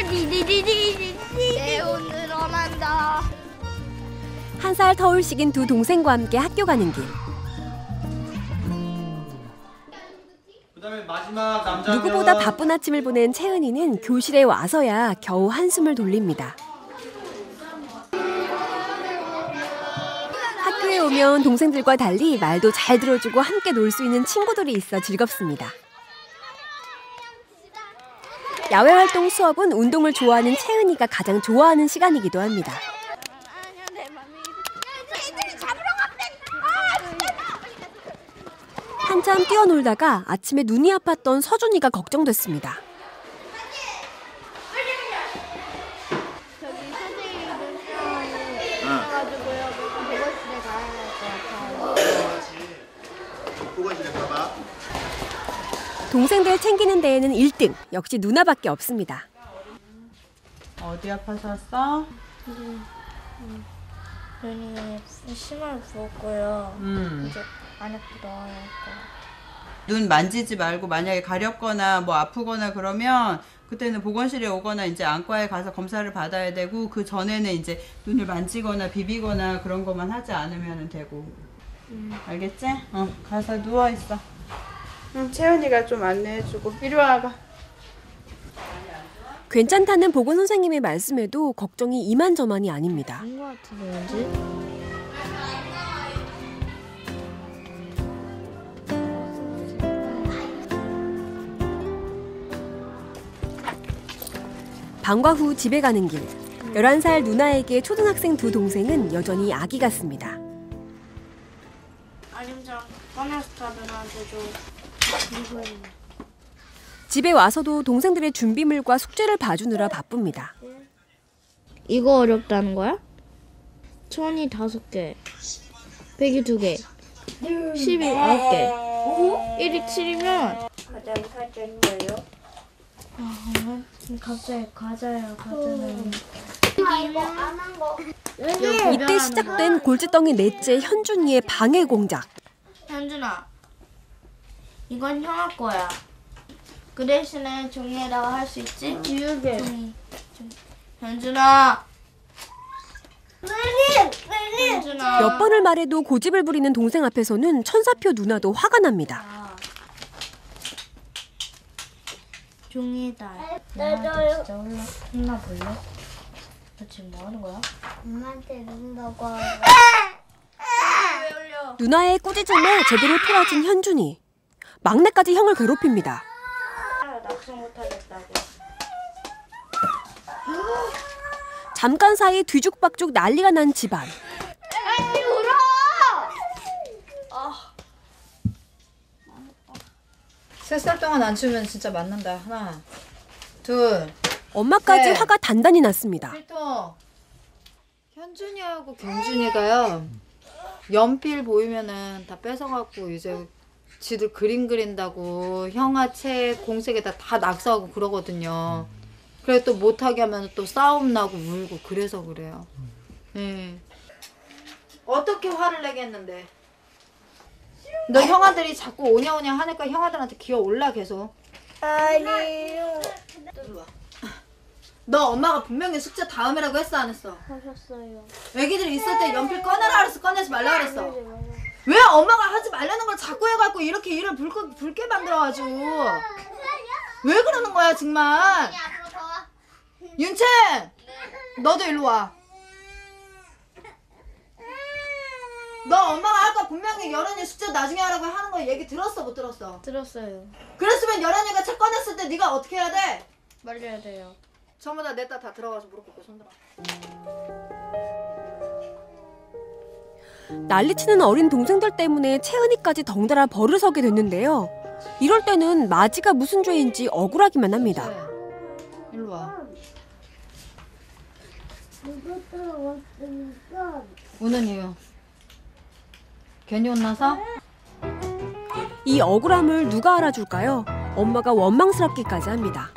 내 오늘 원한다. 1살 터울식인 두 동생과 함께 학교 가는 길. 그다음에 마지막 남자 누구보다 바쁜 아침을 보낸 채은이는 교실에 와서야 겨우 한숨을 돌립니다. 학교에 오면 동생들과 달리 말도 잘 들어주고 함께 놀 수 있는 친구들이 있어 즐겁습니다. 야외 활동 수업은 운동을 좋아하는 채은이가 가장 좋아하는 시간이기도 합니다. 한참 뛰어놀다가 아침에 눈이 아팠던 서준이가 걱정됐습니다. 저기 선생님이 눈병이 있어가지고요. 보건실에 가야 할 것 같아요. 보건실에 가봐. 동생들 챙기는 데에는 1등, 역시 누나밖에 없습니다. 어디 아파서 왔어? 눈이 심하게 부었고요. 이제 안 아프다. 눈 만지지 말고 만약에 가렵거나 뭐 아프거나 그러면 그때는 보건실에 오거나 이제 안과에 가서 검사를 받아야 되고 그 전에는 이제 눈을 만지거나 비비거나 그런 것만 하지 않으면 되고. 알겠지? 가서 누워 있어. 채은이가 좀 안내해주고 이리 와봐. 괜찮다는 보건 선생님의 말씀에도 걱정이 이만저만이 아닙니다. 아닌 것 같은데 왠지? 방과 후 집에 가는 길. 11살 누나에게 초등학생 두 동생은 여전히 아기 같습니다. 아림장 꺼내서 다 누나한테 줘. 집에 와서도 동생들의 준비물과 숙제를 봐주느라 바쁩니다. 이거 어렵다는 거야? 1000이 5개, 100이 2개, 10이 9개, 1이 7이면 가장 살쪄는 거예요? 갑자기 과자는 이때 시작된 골칫덩이 넷째 현준이의 방해 공작. 현준아, 이건 형아 거야. 그 대신에 종이에다가 할 수 있지? 유게. 현준아. 현준아. 몇 번을 말해도 고집을 부리는 동생 앞에서는 천사표 누나도 화가 납니다. 종이에다. 엄마한테 진짜 혼나볼래? 너 지금 뭐 하는 거야? 엄마한테 혼나고 하고. 왜 울려? 누나의 꾸짖음에 제대로 토라진 현준이. 막내까지 형을 괴롭힙니다. 낙성 못하겠다고. 잠깐 사이 뒤죽박죽 난리가 난 집안. 아이 울어! 세 살 동안 안 추면 진짜 맞는다. 하나, 둘. 엄마까지 네. 화가 단단히 났습니다. 필터. 현준이하고 경준이가요. 연필 보이면은 다 뺏어갖고 이제 지들 그림 그린다고 형아 책 공책에다 다 낙서하고 그러거든요. 그래 또 못하게 하면 또 싸움 나고 울고 그래서 그래요. 네. 어떻게 화를 내겠는데? 너 형아들이 자꾸 오냐오냐 하니까 형아들한테 기어 올라 계속. 아니요. 너 엄마가 분명히 숙제 다음이라고 했어 안 했어? 하셨어요. 애기들 있을 때 연필 꺼내라 그랬어 꺼내지 말라 그랬어? 왜 엄마가 하지 말라는 걸 자꾸 해갖고 이렇게 일을 붉게 만들어가지고 왜 그러는 거야 정말. 윤채 너도 일로 와. 너 엄마가 아까 분명히 여란이 숙제 나중에 하라고 하는 거 얘기 들었어 못 들었어? 들었어요. 그랬으면 여란이가 책 꺼냈을 때 네가 어떻게 해야 돼? 말려야 돼요. 전부 다 냈다 다 들어가서 무릎 꿇고 손들어. 난리치는 어린 동생들 때문에 채은이까지 덩달아 벌을 서게 됐는데요. 이럴 때는 마지가 무슨 죄인지 억울하기만 합니다. 일로 와. 우는 이유. 괜히 혼나서? 이 억울함을 누가 알아줄까요? 엄마가 원망스럽기까지 합니다.